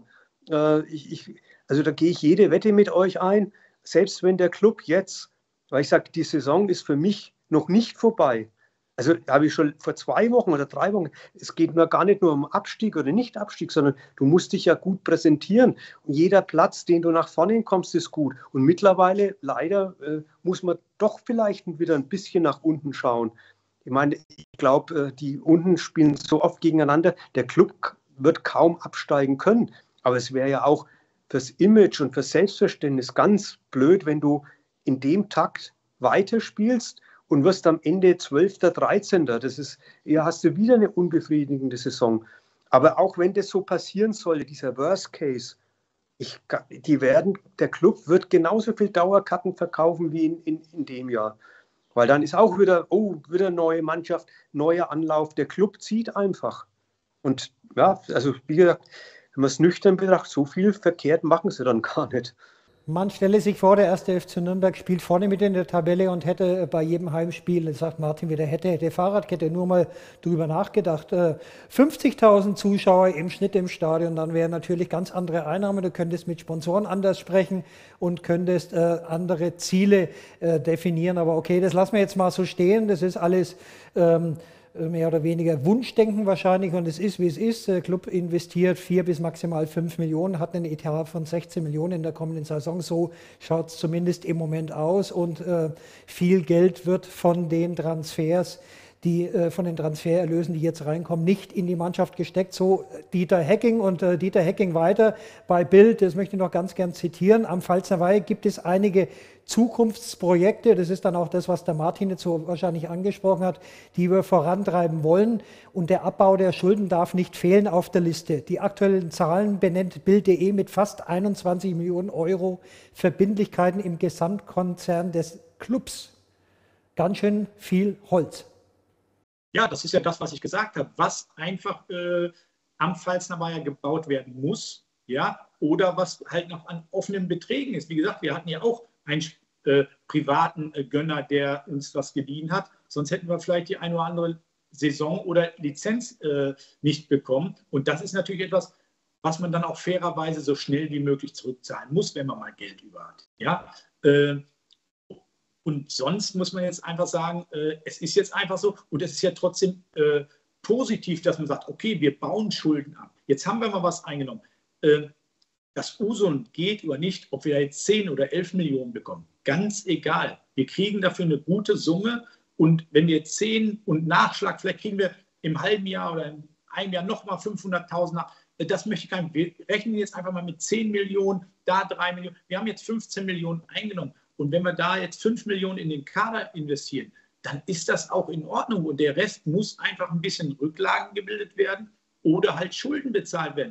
also da gehe ich jede Wette mit euch ein, selbst wenn der Club jetzt, weil ich sage, die Saison ist für mich noch nicht vorbei. Also habe ich schon vor 2 Wochen oder 3 Wochen, es geht mir gar nicht nur um Abstieg oder Nicht-Abstieg, sondern du musst dich ja gut präsentieren. Und jeder Platz, den du nach vorne kommst, ist gut. Und mittlerweile, leider, muss man doch vielleicht wieder ein bisschen nach unten schauen. Ich meine, ich glaube, die unten spielen so oft gegeneinander, der Club wird kaum absteigen können. Aber es wäre ja auch fürs Image und fürs Selbstverständnis ganz blöd, wenn du in dem Takt weiterspielst und wirst am Ende 12., 13. Das ist, ja, hast du wieder eine unbefriedigende Saison. Aber auch wenn das so passieren sollte, dieser Worst Case, der Club wird genauso viel Dauerkarten verkaufen wie in dem Jahr. Weil dann ist auch wieder neue Mannschaft, neuer Anlauf. Der Club zieht einfach. Und ja, also wie gesagt, wenn man es nüchtern betrachtet, so viel verkehrt machen sie dann gar nicht. Man stelle sich vor, der erste FC Nürnberg spielt vorne mit in der Tabelle und hätte bei jedem Heimspiel, das sagt Martin wieder, hätte Fahrradkette, nur mal drüber nachgedacht, 50.000 Zuschauer im Schnitt im Stadion, dann wären natürlich ganz andere Einnahmen, du könntest mit Sponsoren anders sprechen und könntest andere Ziele definieren, aber okay, das lassen wir jetzt mal so stehen, das ist alles mehr oder weniger Wunschdenken wahrscheinlich und es ist, wie es ist. Der Club investiert 4 bis maximal 5 Millionen, hat einen Etat von 16 Millionen in der kommenden Saison. So schaut es zumindest im Moment aus und viel Geld wird von den Transfers, von den Transfererlösen, die jetzt reinkommen, nicht in die Mannschaft gesteckt. So Dieter Hecking und Dieter Hecking weiter bei Bild, das möchte ich noch ganz gern zitieren. Am Pfalzerweihe gibt es einige Zukunftsprojekte, das ist dann auch das, was der Martin jetzt so wahrscheinlich angesprochen hat, die wir vorantreiben wollen. Und der Abbau der Schulden darf nicht fehlen auf der Liste. Die aktuellen Zahlen benennt Bild.de mit fast 21 Millionen Euro Verbindlichkeiten im Gesamtkonzern des Clubs. Ganz schön viel Holz. Ja, das ist ja das, was ich gesagt habe, was einfach am Pfalznerweiher gebaut werden muss, ja, oder was halt noch an offenen Beträgen ist. Wie gesagt, wir hatten ja auch ein privaten Gönner, der uns was geliehen hat. Sonst hätten wir vielleicht die eine oder andere Saison oder Lizenz nicht bekommen. Und das ist natürlich etwas, was man dann auch fairerweise so schnell wie möglich zurückzahlen muss, wenn man mal Geld über hat. Ja? Und sonst muss man jetzt einfach sagen, es ist jetzt einfach so und es ist ja trotzdem positiv, dass man sagt, okay, wir bauen Schulden ab. Jetzt haben wir mal was eingenommen. Das Usun geht oder nicht, ob wir jetzt 10 oder 11 Millionen bekommen. Ganz egal. Wir kriegen dafür eine gute Summe und wenn wir 10 und Nachschlag, vielleicht kriegen wir im halben Jahr oder in einem Jahr nochmal 500.000 nach. Das möchte ich gar nicht. Wir rechnen jetzt einfach mal mit 10 Millionen, da 3 Millionen. Wir haben jetzt 15 Millionen eingenommen. Und wenn wir da jetzt 5 Millionen in den Kader investieren, dann ist das auch in Ordnung. Und der Rest muss einfach ein bisschen Rücklagen gebildet werden oder halt Schulden bezahlt werden.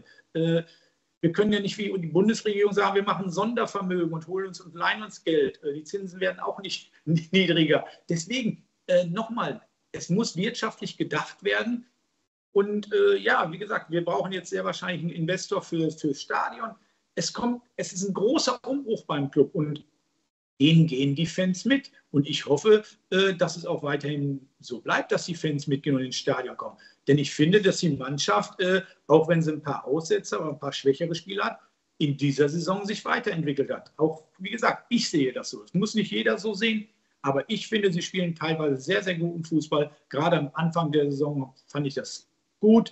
Wir können ja nicht wie die Bundesregierung sagen, wir machen Sondervermögen und holen uns und leihen uns Geld. Die Zinsen werden auch nicht niedriger. Deswegen nochmal, es muss wirtschaftlich gedacht werden. Und ja, wie gesagt, wir brauchen jetzt sehr wahrscheinlich einen Investor fürs Stadion. Es ist ein großer Umbruch beim Club und denen gehen die Fans mit. Und ich hoffe, dass es auch weiterhin so bleibt, dass die Fans mitgehen und ins Stadion kommen. Denn ich finde, dass die Mannschaft, auch wenn sie ein paar Aussetzer oder ein paar schwächere Spieler hat, in dieser Saison sich weiterentwickelt hat. Auch, wie gesagt, ich sehe das so. Es muss nicht jeder so sehen, aber ich finde, sie spielen teilweise sehr, sehr guten Fußball. Gerade am Anfang der Saison fand ich das gut.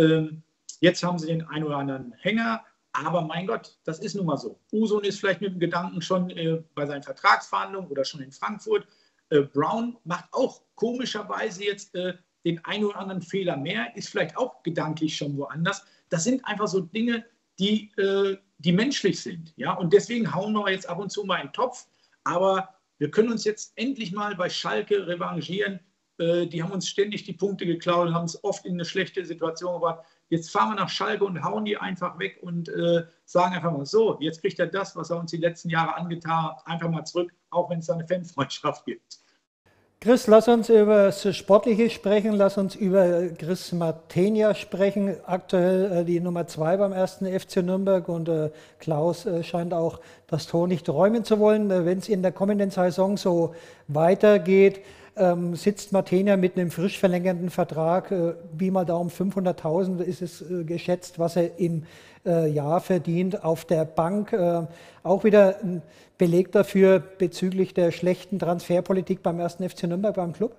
Jetzt haben sie den einen oder anderen Hänger. Aber mein Gott, das ist nun mal so. Usun ist vielleicht mit dem Gedanken schon bei seinen Vertragsverhandlungen oder schon in Frankfurt. Brown macht auch komischerweise jetzt den einen oder anderen Fehler mehr, ist vielleicht auch gedanklich schon woanders. Das sind einfach so Dinge, die menschlich sind. Ja? Und deswegen hauen wir jetzt ab und zu mal in den Topf. Aber wir können uns jetzt endlich mal bei Schalke revanchieren. Die haben uns ständig die Punkte geklaut und haben es oft in eine schlechte Situation gebracht. Jetzt fahren wir nach Schalke und hauen die einfach weg und sagen einfach mal so, jetzt kriegt er das, was er uns die letzten Jahre angetan hat, einfach mal zurück, auch wenn es da eine Fanfreundschaft gibt. Chris, lass uns über das Sportliche sprechen, lass uns über Chris Martenia sprechen, aktuell die Nummer 2 beim 1. FC Nürnberg und Klaus scheint auch das Tor nicht räumen zu wollen. Wenn es in der kommenden Saison so weitergeht, sitzt Martenia mit einem frisch verlängerten Vertrag, wie mal da um 500.000 ist es geschätzt, was er im Jahr verdient, auf der Bank. Auch wieder ein Beleg dafür bezüglich der schlechten Transferpolitik beim 1. FC Nürnberg beim Club?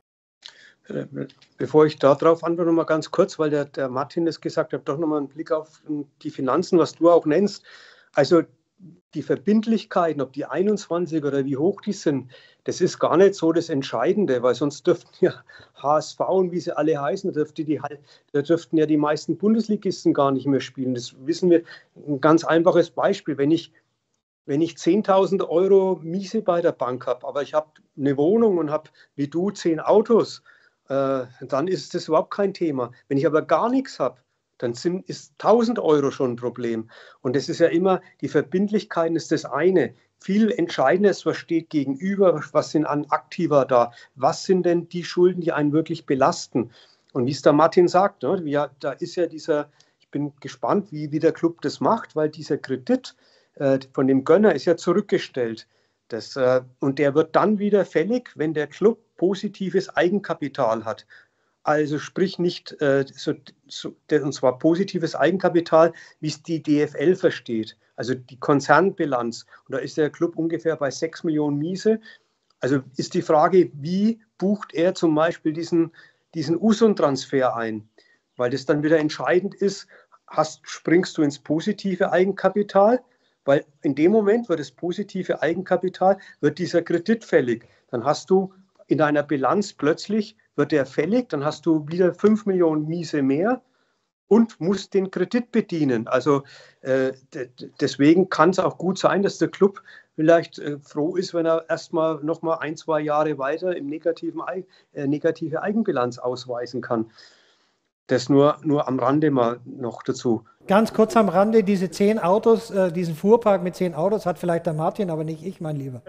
Bevor ich darauf antworte, noch mal ganz kurz, weil der Martin das gesagt hat, doch noch mal einen Blick auf die Finanzen, was du auch nennst. Also die Verbindlichkeiten, ob die 21 oder wie hoch die sind, das ist gar nicht so das Entscheidende, weil sonst dürften ja HSV und wie sie alle heißen, da dürften ja die meisten Bundesligisten gar nicht mehr spielen. Das wissen wir. Ein ganz einfaches Beispiel, wenn ich 10.000 Euro Miese bei der Bank habe, aber ich habe eine Wohnung und habe wie du 10 Autos, dann ist das überhaupt kein Thema. Wenn ich aber gar nichts habe, dann ist 1.000 Euro schon ein Problem. Und das ist ja immer, die Verbindlichkeiten ist das eine. Viel entscheidender ist, was steht gegenüber, was sind an Aktiva da, was sind denn die Schulden, die einen wirklich belasten. Und wie es der Martin sagt, ne, ja, da ist ja ich bin gespannt, wie der Club das macht, weil dieser Kredit von dem Gönner ist ja zurückgestellt. Und der wird dann wieder fällig, wenn der Club positives Eigenkapital hat. Also sprich nicht, und zwar positives Eigenkapital, wie es die DFL versteht. Also die Konzernbilanz. Und da ist der Club ungefähr bei 6 Millionen Miese. Also ist die Frage, wie bucht er zum Beispiel diesen Usun-Transfer ein? Weil das dann wieder entscheidend ist, springst du ins positive Eigenkapital? Weil in dem Moment wird das positive Eigenkapital, wird dieser Kredit fällig. Dann hast du in deiner Bilanz plötzlich, wird der fällig, dann hast du wieder 5 Millionen Miese mehr und musst den Kredit bedienen. Also deswegen kann es auch gut sein, dass der Club vielleicht froh ist, wenn er erstmal nochmal 1-2 Jahre weiter im negative Eigenbilanz ausweisen kann. Das nur am Rande mal noch dazu. Ganz kurz am Rande, diese 10 Autos, diesen Fuhrpark mit 10 Autos hat vielleicht der Martin, aber nicht ich, mein Lieber.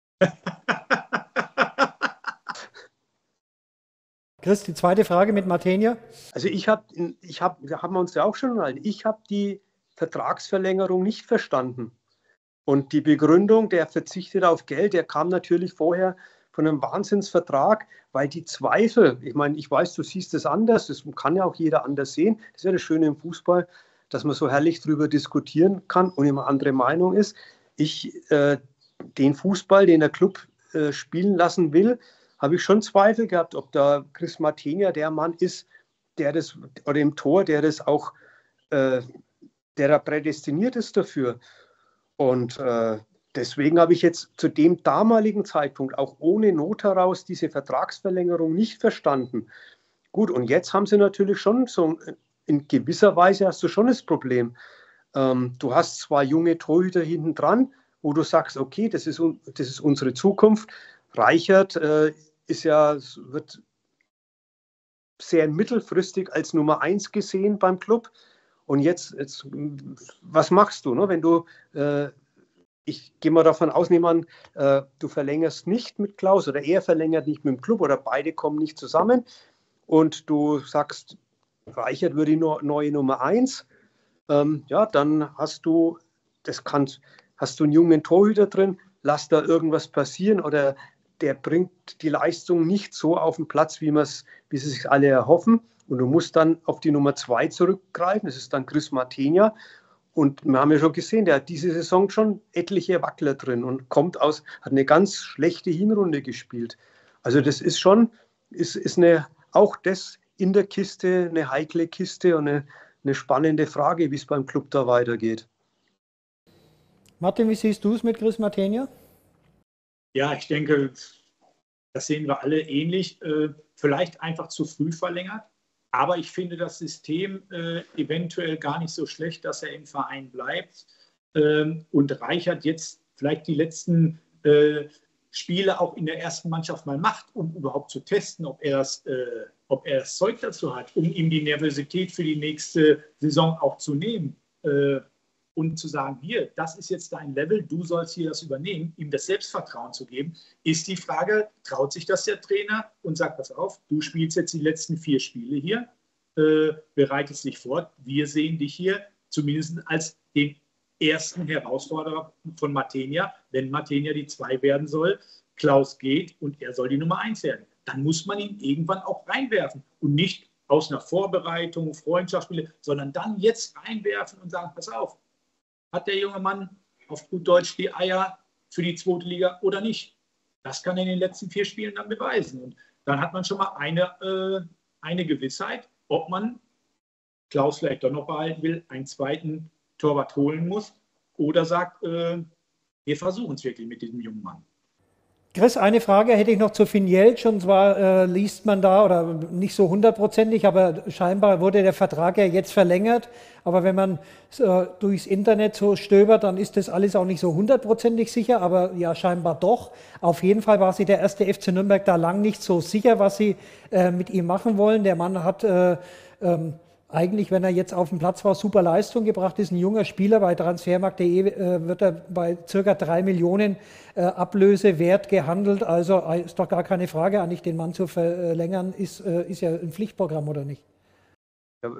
Chris, die zweite Frage mit Martenia. Also wir haben uns ja auch schon unterhalten, ich habe die Vertragsverlängerung nicht verstanden. Und die Begründung, der verzichtet auf Geld, der kam natürlich vorher von einem Wahnsinnsvertrag, weil die Zweifel, ich meine, ich weiß, du siehst es anders, das kann ja auch jeder anders sehen, das ist ja das Schöne im Fußball, dass man so herrlich darüber diskutieren kann und immer andere Meinung ist. Den Fußball, den der Club spielen lassen will, habe ich schon Zweifel gehabt, ob da Chris Matenia der Mann ist, der das, oder im Tor, der das auch, der da prädestiniert ist dafür. Und deswegen habe ich jetzt zu dem damaligen Zeitpunkt auch ohne Not heraus diese Vertragsverlängerung nicht verstanden. Gut, und jetzt haben sie natürlich schon so, in gewisser Weise hast du schon das Problem. Du hast zwei junge Torhüter hinten dran, wo du sagst, okay, das ist unsere Zukunft. Reichert wird sehr mittelfristig als Nummer 1 gesehen beim Club. Und jetzt was machst du, ne? Wenn du, ich gehe mal davon aus, du verlängerst nicht mit Klaus oder er verlängert nicht mit dem Club oder beide kommen nicht zusammen und du sagst, Reichert wird die neue Nummer 1, ja, dann hast du einen jungen Torhüter drin, lass da irgendwas passieren oder der bringt die Leistung nicht so auf den Platz, wie sie sich alle erhoffen. Und du musst dann auf die Nummer 2 zurückgreifen, das ist dann Chris Matenia. Und wir haben ja schon gesehen, der hat diese Saison schon etliche Wackler drin und hat eine ganz schlechte Hinrunde gespielt. Also das ist schon, auch das in der Kiste, eine heikle Kiste und eine spannende Frage, wie es beim Club da weitergeht. Martin, wie siehst du es mit Chris Matenia? Ja, ich denke, das sehen wir alle ähnlich. Vielleicht einfach zu früh verlängert. Aber ich finde das System eventuell gar nicht so schlecht, dass er im Verein bleibt und Reichert jetzt vielleicht die letzten Spiele auch in der ersten Mannschaft mal macht, um überhaupt zu testen, ob er das Zeug dazu hat, um ihm die Nervosität für die nächste Saison auch zu nehmen. Und zu sagen, hier, das ist jetzt dein Level, du sollst hier das übernehmen, ihm das Selbstvertrauen zu geben, ist die Frage, traut sich das der Trainer und sagt, pass auf, du spielst jetzt die letzten 4 Spiele hier, bereitest dich vor, wir sehen dich hier zumindest als den ersten Herausforderer von Matenia, wenn Matenia die 2 werden soll, Klaus geht und er soll die Nummer 1 werden. Dann muss man ihn irgendwann auch reinwerfen und nicht aus einer Vorbereitung, Freundschaftsspiele, sondern dann jetzt reinwerfen und sagen, pass auf, hat der junge Mann auf gut Deutsch die Eier für die 2. Liga oder nicht? Das kann er in den letzten 4 Spielen dann beweisen. Und dann hat man schon mal eine Gewissheit, ob man Klaus vielleicht doch noch behalten will, einen zweiten Torwart holen muss oder sagt, wir versuchen es wirklich mit diesem jungen Mann. Chris, eine Frage hätte ich noch zu Finn Jeltsch, und zwar liest man da, oder nicht so hundertprozentig, aber scheinbar wurde der Vertrag ja jetzt verlängert, aber wenn man durchs Internet so stöbert, dann ist das alles auch nicht so hundertprozentig sicher, aber ja scheinbar doch. Auf jeden Fall war sich der erste FC Nürnberg da lang nicht so sicher, was sie mit ihm machen wollen. Der Mann hat eigentlich, wenn er jetzt auf dem Platz war, super Leistung gebracht, ist ein junger Spieler. Bei transfermarkt.de wird er bei ca. 3 Millionen Ablösewert gehandelt. Also ist doch gar keine Frage, eigentlich den Mann zu verlängern, ist ja ein Pflichtprogramm, oder nicht? Ja,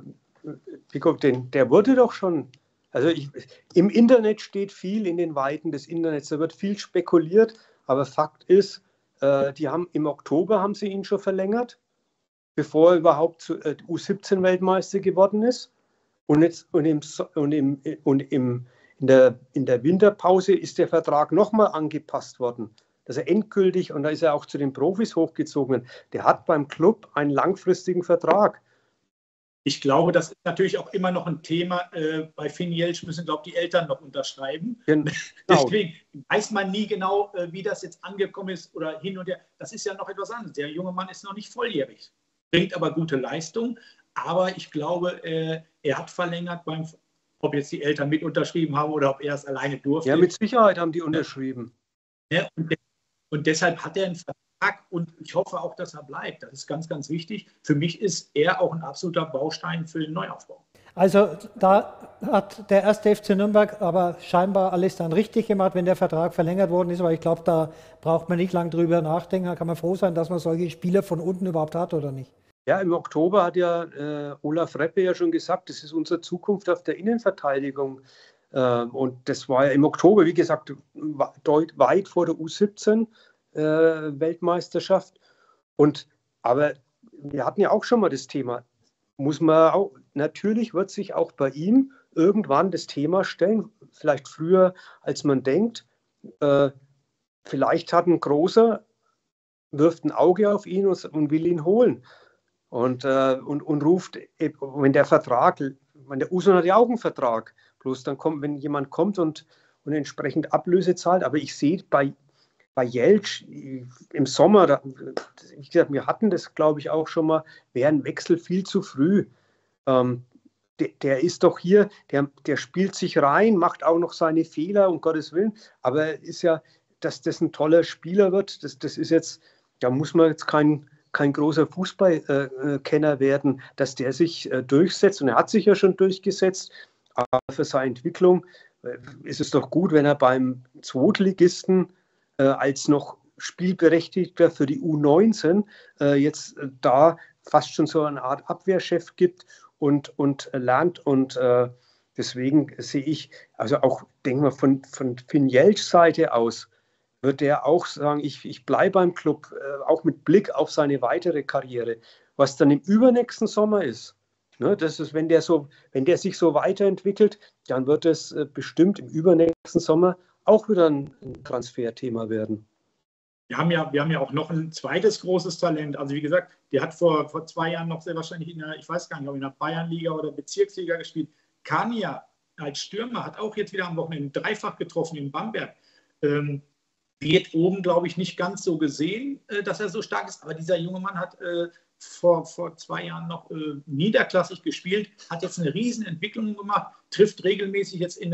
der wurde doch schon, also im Internet steht viel in den Weiten des Internets, da wird viel spekuliert, aber Fakt ist, im Oktober haben sie ihn schon verlängert, bevor er überhaupt U17-Weltmeister geworden ist. Und in der Winterpause ist der Vertrag nochmal angepasst worden. Dass er endgültig, und da ist er auch zu den Profis hochgezogen, der hat beim Club einen langfristigen Vertrag. Ich glaube, das ist natürlich auch immer noch ein Thema. Bei Finn Jeltsch müssen, glaube ich, die Eltern noch unterschreiben. Genau. Deswegen weiß man nie genau, wie das jetzt angekommen ist oder hin und her. Das ist ja noch etwas anderes. Der junge Mann ist noch nicht volljährig, bringt aber gute Leistung. Aber ich glaube, er hat verlängert, ob jetzt die Eltern mit unterschrieben haben oder ob er es alleine durfte. Ja, mit Sicherheit haben die unterschrieben. Ja, und deshalb hat er einen Vertrag und ich hoffe auch, dass er bleibt. Das ist ganz, ganz wichtig. Für mich ist er auch ein absoluter Baustein für den Neuaufbau. Also da hat der erste FC Nürnberg aber scheinbar alles dann richtig gemacht, wenn der Vertrag verlängert worden ist. Aber ich glaube, da braucht man nicht lange drüber nachdenken. Da kann man froh sein, dass man solche Spieler von unten überhaupt hat, oder nicht? Ja, im Oktober hat ja Olaf Reppe ja schon gesagt, das ist unsere Zukunft auf der Innenverteidigung. Und das war ja im Oktober, wie gesagt, weit vor der U17 Weltmeisterschaft. Aber wir hatten ja auch schon mal das Thema, natürlich wird sich auch bei ihm irgendwann das Thema stellen, vielleicht früher als man denkt. Vielleicht hat ein Großer, wirft ein Auge auf ihn und will ihn holen. Und ruft, wenn der Usun hat ja auch einen Vertrag, bloß dann kommt, wenn jemand kommt und entsprechend Ablöse zahlt. Aber ich sehe bei Jeltsch im Sommer, wie gesagt, wir hatten das, glaube ich, auch schon mal, wäre ein Wechsel viel zu früh. Der ist doch hier, der spielt sich rein, macht auch noch seine Fehler, um Gottes Willen. Aber ist ja, dass das ein toller Spieler wird, das ist jetzt, da muss man jetzt kein großer Fußballkenner werden, dass der sich durchsetzt. Und er hat sich ja schon durchgesetzt. Aber für seine Entwicklung ist es doch gut, wenn er beim Zweitligisten als noch Spielberechtigter für die U19 jetzt da fast schon so eine Art Abwehrchef gibt und lernt. Und deswegen sehe ich, also auch, denken wir von Finn Jeltschs Seite aus, wird er auch sagen, ich bleibe beim Club, auch mit Blick auf seine weitere Karriere. Was dann im übernächsten Sommer ist, ne, das ist, wenn der sich so weiterentwickelt, dann wird es bestimmt im übernächsten Sommer auch wieder ein Transferthema werden. Wir haben ja auch noch ein zweites großes Talent. Also wie gesagt, der hat vor 2 Jahren noch sehr wahrscheinlich ich weiß gar nicht, ob in der Bayernliga oder Bezirksliga gespielt. Kania als Stürmer hat auch jetzt wieder am Wochenende dreifach getroffen in Bamberg. Wird oben, glaube ich, nicht ganz so gesehen, dass er so stark ist. Aber dieser junge Mann hat vor 2 Jahren noch niederklassig gespielt, hat jetzt eine Riesen Entwicklung gemacht, trifft regelmäßig jetzt in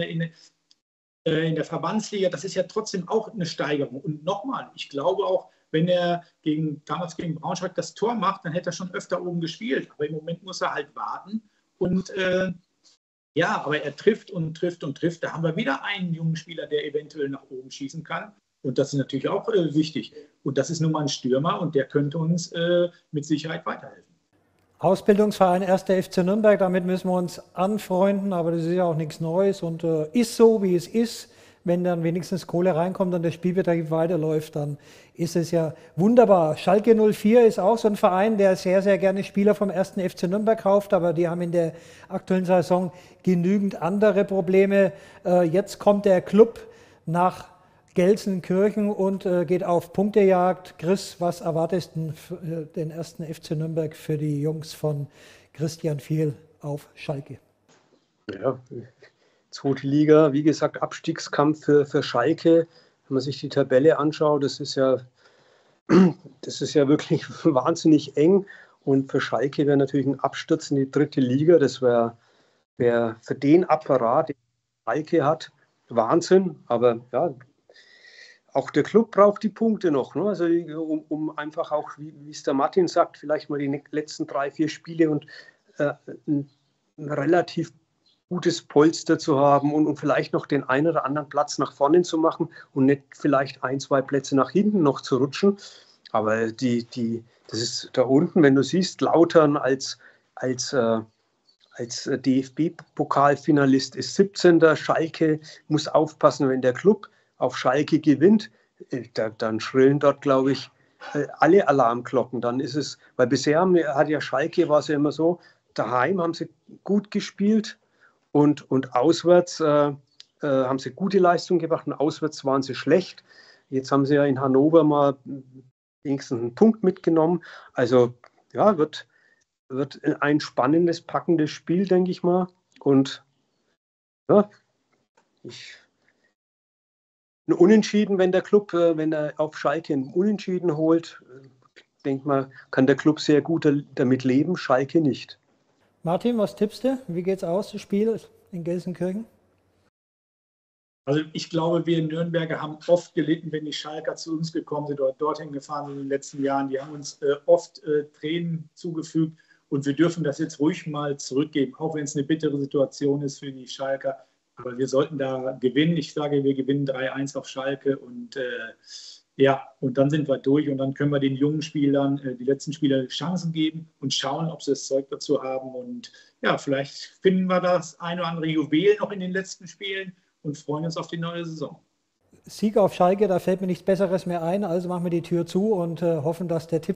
der Verbandsliga. Das ist ja trotzdem auch eine Steigerung. Und nochmal, ich glaube auch, wenn er damals gegen Braunschweig das Tor macht, dann hätte er schon öfter oben gespielt. Aber im Moment muss er halt warten. Und ja, aber er trifft und trifft und trifft. Da haben wir wieder einen jungen Spieler, der eventuell nach oben schießen kann. Und das ist natürlich auch wichtig. Und das ist nun mal ein Stürmer und der könnte uns mit Sicherheit weiterhelfen. Ausbildungsverein 1. FC Nürnberg, damit müssen wir uns anfreunden, aber das ist ja auch nichts Neues und ist so, wie es ist. Wenn dann wenigstens Kohle reinkommt und der Spielbetrieb weiterläuft, dann ist es ja wunderbar. Schalke 04 ist auch so ein Verein, der sehr, sehr gerne Spieler vom 1. FC Nürnberg kauft, aber die haben in der aktuellen Saison genügend andere Probleme. Jetzt kommt der Club nach Gelsenkirchen und geht auf Punktejagd. Chris, was erwartest du den 1. FC Nürnberg für die Jungs von Christian Viel auf Schalke? Ja, zweite Liga, wie gesagt, Abstiegskampf für Schalke. Wenn man sich die Tabelle anschaut, das ist ja wirklich wahnsinnig eng. Und für Schalke wäre natürlich ein Absturz in die 3. Liga, das wäre für den Apparat, den Schalke hat, Wahnsinn. Aber ja, auch der Club braucht die Punkte noch, ne? Also um einfach auch, wie es der Martin sagt, vielleicht mal die letzten 3, 4 Spiele und ein relativ gutes Polster zu haben und vielleicht noch den einen oder anderen Platz nach vorne zu machen und nicht vielleicht 1, 2 Plätze nach hinten noch zu rutschen. Aber das ist da unten, wenn du siehst, Lautern als DFB-Pokalfinalist ist 17. Schalke muss aufpassen, wenn der Club auf Schalke gewinnt, dann schrillen dort, glaube ich, alle Alarmglocken. Dann ist es, weil bisher war es ja immer so, daheim haben sie gut gespielt und auswärts haben sie gute Leistungen gebracht und auswärts waren sie schlecht. Jetzt haben sie ja in Hannover mal wenigstens einen Punkt mitgenommen. Also ja, wird ein spannendes, packendes Spiel, denke ich mal. Und ja, ein Unentschieden, wenn der Club, wenn er auf Schalke einen Unentschieden holt, denke mal, kann der Club sehr gut damit leben, Schalke nicht. Martin, was tippst du? Wie geht's aus, das Spiel in Gelsenkirchen? Also ich glaube, wir Nürnberger haben oft gelitten, wenn die Schalker zu uns gekommen sind oder dorthin gefahren sind in den letzten Jahren. Die haben uns oft Tränen zugefügt und wir dürfen das jetzt ruhig mal zurückgeben, auch wenn es eine bittere Situation ist für die Schalker. Aber wir sollten da gewinnen. Ich sage, wir gewinnen 3-1 auf Schalke und Ja, und dann sind wir durch und dann können wir den jungen Spielern, die letzten Spieler, Chancen geben und schauen, ob sie das Zeug dazu haben. Und ja, vielleicht finden wir das ein oder andere Juwel noch in den letzten Spielen und freuen uns auf die neue Saison. Sieg auf Schalke, da fällt mir nichts Besseres mehr ein, also machen wir die Tür zu und hoffen, dass der Tipp